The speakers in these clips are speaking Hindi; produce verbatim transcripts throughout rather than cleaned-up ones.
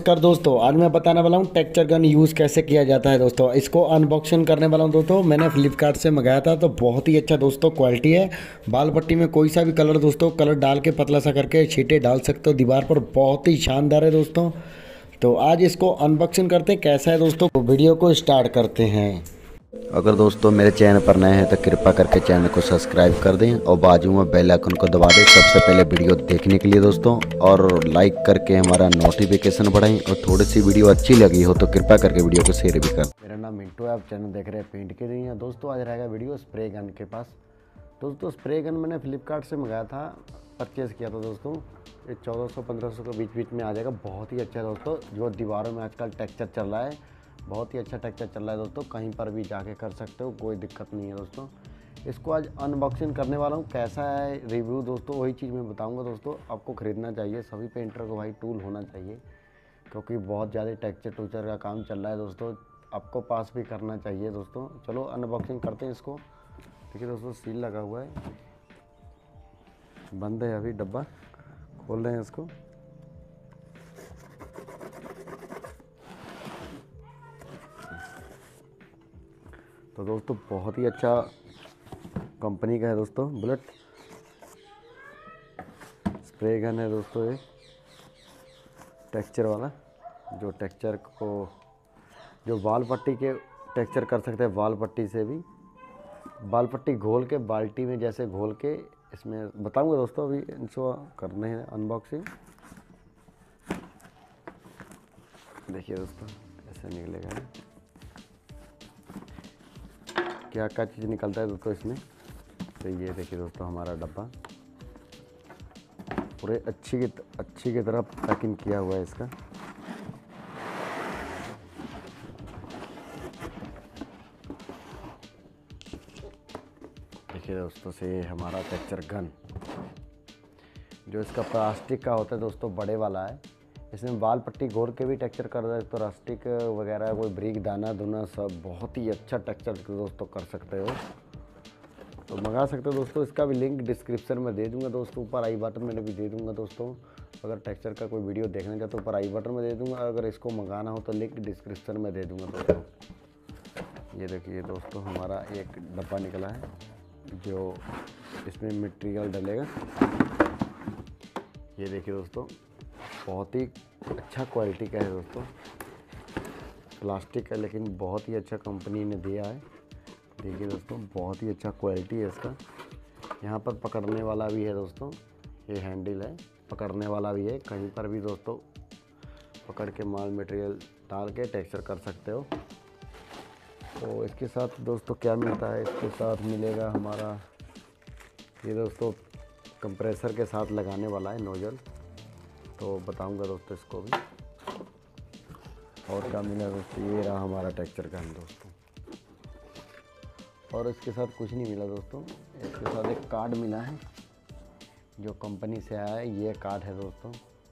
नमस्कार दोस्तों, आज मैं बताने वाला हूँ टेक्सचर गन यूज़ कैसे किया जाता है। दोस्तों इसको अनबॉक्सिंग करने वाला हूँ। दोस्तों मैंने फ्लिपकार्ट से मंगाया था, तो बहुत ही अच्छा दोस्तों क्वालिटी है। बाल पट्टी में कोई सा भी कलर दोस्तों कलर डाल के पतला सा करके छींटे डाल सकते हो दीवार पर, बहुत ही शानदार है दोस्तों। तो आज इसको अनबॉक्सिंग करते हैं कैसा है दोस्तों, वीडियो को स्टार्ट करते हैं। अगर दोस्तों मेरे चैनल पर नए हैं तो कृपया करके चैनल को सब्सक्राइब कर दें और बाजू में बेल आइकन को दबा दें सबसे पहले वीडियो देखने के लिए दोस्तों, और लाइक करके हमारा नोटिफिकेशन बढ़ाएं। और थोड़ी सी वीडियो अच्छी लगी हो तो कृपया करके वीडियो को शेयर भी करें। मेरा नाम मिंटू है, आप चैनल देख रहे हैं पेंट के लिए। दोस्तों आज रहेगा वीडियो स्प्रे गन के पास। दोस्तों स्प्रे गन मैंने फ्लिपकार्ट से मंगाया था, परचेज़ किया था दोस्तों। ये चौदह सौ पंद्रह सौ के बीच बीच में आ जाएगा। बहुत ही अच्छा है दोस्तों, जो दीवारों में आजकल टेक्सचर चल रहा है, बहुत ही अच्छा टेक्सचर चल रहा है दोस्तों। कहीं पर भी जाके कर सकते हो, कोई दिक्कत नहीं है दोस्तों। इसको आज अनबॉक्सिंग करने वाला हूँ। कैसा है रिव्यू दोस्तों, वही चीज़ मैं बताऊँगा दोस्तों। आपको ख़रीदना चाहिए, सभी पेंटर को भाई टूल होना चाहिए, क्योंकि बहुत ज़्यादा टेक्सचर टूचर का काम चल रहा है दोस्तों। आपको पास भी करना चाहिए दोस्तों। चलो अनबॉक्सिंग करते हैं इसको। देखिए दोस्तों सील लगा हुआ है, बंद है अभी डब्बा। खोल रहे हैं इसको। तो दोस्तों बहुत ही अच्छा कंपनी का है दोस्तों, बुलेट स्प्रे गन है दोस्तों। ये टेक्सचर वाला, जो टेक्सचर को जो बाल पट्टी के टेक्सचर कर सकते हैं, बाल पट्टी से भी बाल पट्टी घोल के बाल्टी में जैसे घोल के इसमें बताऊंगा दोस्तों। अभी इसको करने हैं अनबॉक्सिंग। देखिए दोस्तों ऐसे निकलेगा, क्या क्या चीज़ निकलता है दोस्तों इसमें। तो ये देखिए दोस्तों हमारा डब्बा पूरे अच्छी की अच्छी की तरह पैकिंग किया हुआ है इसका। देखिए दोस्तों से हमारा टेक्सचर गन, जो इसका प्लास्टिक का होता है दोस्तों, बड़े वाला है। इसमें बाल पट्टी घोर के भी टेक्सचर कर सकते हो, प्लास्टिक वगैरह कोई ब्रिक दाना दूना सब, बहुत ही अच्छा टेक्सचर दोस्तों कर सकते हो। तो मंगा सकते हो दोस्तों। इसका भी लिंक डिस्क्रिप्शन में दे दूंगा दोस्तों, ऊपर आई बटन में भी दे दूंगा दोस्तों। अगर टेक्सचर का कोई वीडियो देखना चाहते हो ऊपर आई बटन में दे दूंगा। अगर इसको मंगाना हो तो लिंक डिस्क्रिप्शन में दे दूंगा दोस्तों। ये देखिए दोस्तों हमारा एक डब्बा निकला है, जो इसमें मटेरियल डलेगा। ये देखिए दोस्तों बहुत ही अच्छा क्वालिटी का है दोस्तों, प्लास्टिक का, लेकिन बहुत ही अच्छा कंपनी ने दिया है। देखिए दोस्तों बहुत ही अच्छा क्वालिटी है इसका। यहाँ पर पकड़ने वाला भी है दोस्तों, ये हैंडल है, पकड़ने वाला भी है। कहीं पर भी दोस्तों पकड़ के माल मटेरियल डाल के टेक्सचर कर सकते हो। तो इसके साथ दोस्तों क्या मिलता है, इसके साथ मिलेगा हमारा ये दोस्तों कंप्रेसर के साथ लगाने वाला है नोजल। तो बताऊंगा दोस्तों इसको भी। और क्या मिला दोस्तों, ये रहा हमारा टेक्सचर गन दोस्तों। और इसके साथ कुछ नहीं मिला दोस्तों, इसके साथ एक कार्ड मिला है जो कंपनी से आया है। ये कार्ड है दोस्तों।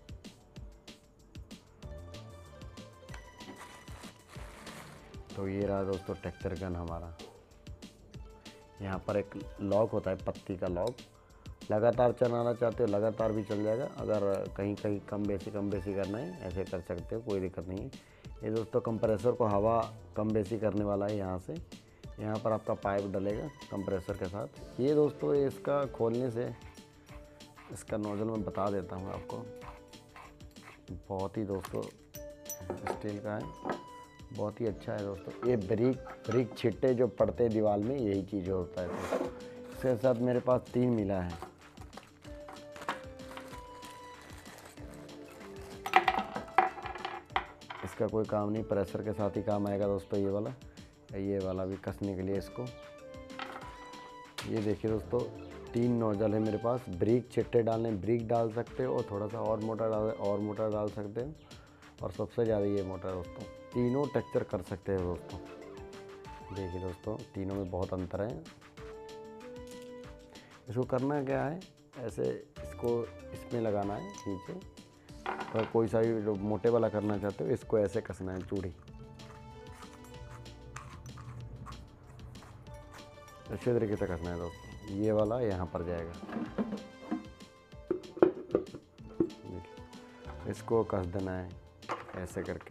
तो ये रहा दोस्तों टेक्सचर गन हमारा। यहाँ पर एक लॉक होता है, पत्ती का लॉक। लगातार चलाना चाहते हो लगातार भी चल जाएगा, अगर कहीं कहीं कम बेसी कम बेसी करना है ऐसे कर सकते हो, कोई दिक्कत नहीं है। ये दोस्तों कंप्रेसर को हवा कम बेसी करने वाला है। यहाँ से यहाँ पर आपका पाइप डलेगा कंप्रेसर के साथ। ये दोस्तों इसका खोलने से इसका नोजल मैं बता देता हूँ आपको। बहुत ही दोस्तों स्टील का है, बहुत ही अच्छा है दोस्तों। ये ब्रिक ब्रिक छिट्टे जो पड़ते हैं दीवार में, यही चीज़ होता है दोस्तों। इसके साथ मेरे पास तीन मिला है। इसका कोई काम नहीं, प्रेशर के साथ ही काम आएगा दोस्तों। ये वाला ये वाला भी कसने के लिए इसको। ये देखिए दोस्तों तीन नोजल है मेरे पास। ब्रिक छिट्टे डालने ब्रिक डाल सकते हो, और थोड़ा सा और मोटा डाल और मोटा डाल सकते हो, और सबसे ज़्यादा ये मोटा दोस्तों। तीनों टेक्सचर कर सकते हैं दोस्तों। देखिए दोस्तों तीनों में बहुत अंतर है। इसको करना क्या है, ऐसे इसको इसमें लगाना है नीचे। अगर कोई सा भी जो मोटे वाला करना चाहते हो, इसको ऐसे कसना है चूड़ी, अच्छे तरीके से कसना है दोस्तों। ये वाला यहाँ पर जाएगा, इसको कस देना है। ऐसे करके,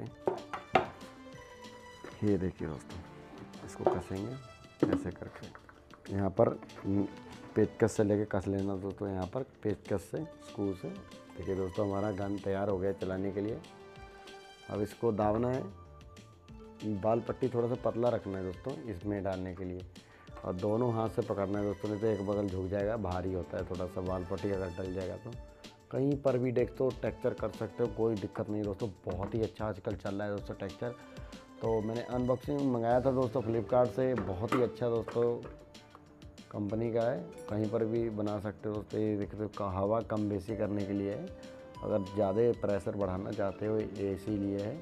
ये देखिए दोस्तों, इसको कसेंगे ऐसे करके। यहाँ पर पेचकस से लेके कस लेना दोस्तों, यहाँ पर पेचकस से, स्क्रू से। देखिए दोस्तों, हमारा गन तैयार हो गया चलाने के लिए। अब इसको दाबना है, बाल पट्टी थोड़ा सा पतला रखना है दोस्तों इसमें डालने के लिए, और दोनों हाथ से पकड़ना है दोस्तों, नहीं तो एक बगल झुक जाएगा, भारी होता है थोड़ा सा बाल पट्टी, अगर डल जाएगा तो कहीं पर भी दोस्तों टेक्सचर कर सकते हो, कोई दिक्कत नहीं दोस्तों। बहुत ही अच्छा आजकल चल रहा है दोस्तों टेक्सचर। तो मैंने अनबॉक्सिंग मंगाया था दोस्तों फ्लिपकार्ट से, बहुत ही अच्छा दोस्तों कंपनी का है, कहीं पर भी बना सकते हो दोस्तों। ये देखते हो हवा कम बेसी करने के लिए है, अगर ज़्यादा प्रेशर बढ़ाना चाहते हो ये इसीलिए है।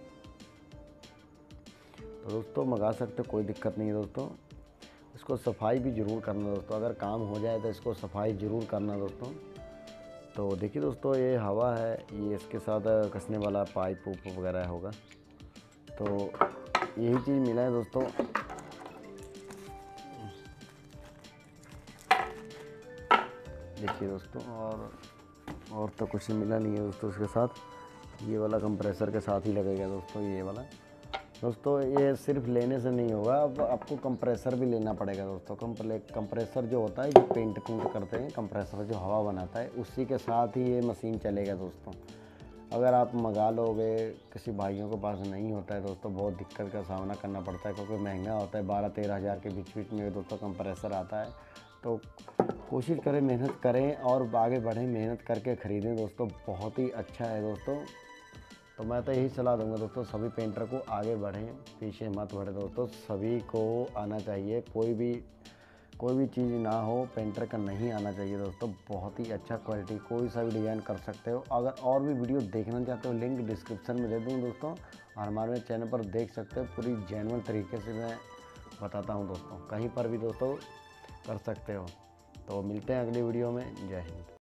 तो दोस्तों मंगा सकते हो, कोई दिक्कत नहीं है दोस्तों। इसको सफाई भी ज़रूर करना दोस्तों, अगर काम हो जाए तो इसको सफाई ज़रूर करना दोस्तों। तो देखिए दोस्तों, ये हवा है, ये इसके साथ कसने वाला पाइप उप वगैरह होगा, तो यही चीज़ मिला है दोस्तों। देखिए दोस्तों, और और तो कुछ मिला नहीं है दोस्तों इसके साथ। ये वाला कंप्रेसर के साथ ही लगेगा दोस्तों, ये वाला दोस्तों। ये सिर्फ लेने से नहीं होगा, अब आपको कंप्रेसर भी लेना पड़ेगा दोस्तों। कंप्रेसर जो होता है, जो पेंट पेंट करते हैं, कंप्रेसर जो हवा बनाता है, उसी के साथ ही ये मशीन चलेगा दोस्तों। अगर आप मंगा लोगे, किसी भाइयों के पास नहीं होता है दोस्तों, बहुत दिक्कत का सामना करना पड़ता है, क्योंकि महंगा होता है, बारह तेरह हज़ार के बीच बीच में दोस्तों कंप्रेसर आता है। तो कोशिश करें, मेहनत करें और आगे बढ़ें, मेहनत करके ख़रीदें दोस्तों, बहुत ही अच्छा है दोस्तों। तो मैं तो यही सलाह दूंगा दोस्तों, सभी पेंटर को आगे बढ़ें, पीछे मत बढ़े दोस्तों, सभी को आना चाहिए। कोई भी कोई भी चीज़ ना हो पेंटर का नहीं आना चाहिए दोस्तों। बहुत ही अच्छा क्वालिटी, कोई सा भी डिज़ाइन कर सकते हो। अगर और भी वीडियो देखना चाहते हो, लिंक डिस्क्रिप्शन में दे दूँ दोस्तों, और हमारे चैनल पर देख सकते हो। पूरी जेन्युइन तरीके से मैं बताता हूँ दोस्तों, कहीं पर भी दोस्तों कर सकते हो। तो मिलते हैं अगली वीडियो में। जय हिंद।